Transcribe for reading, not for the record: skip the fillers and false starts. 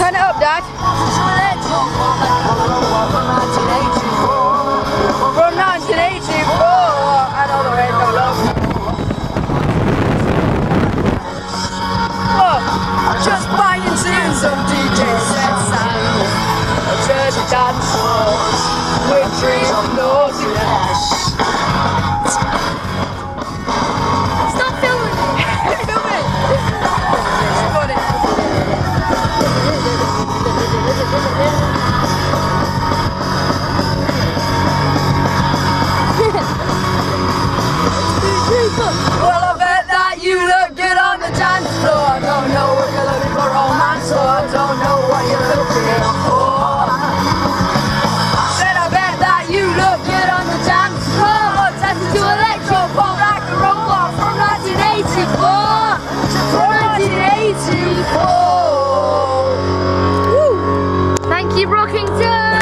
Turn it up, Dad. From 1984, I know there ain't no love. Whoa, just banging tunes some DJ sets and a dirty dance floor with dreams of naughtiness. Stop filming me! Film it! It's funny. Well, I bet that you look good on the dance floor. I don't know what you're looking for romance, or I don't know what you're looking for. I said I bet that you look good on the dance floor. Tested to electro pop like a robot from 1984. From 1984. Woo. Thank you, Brockington.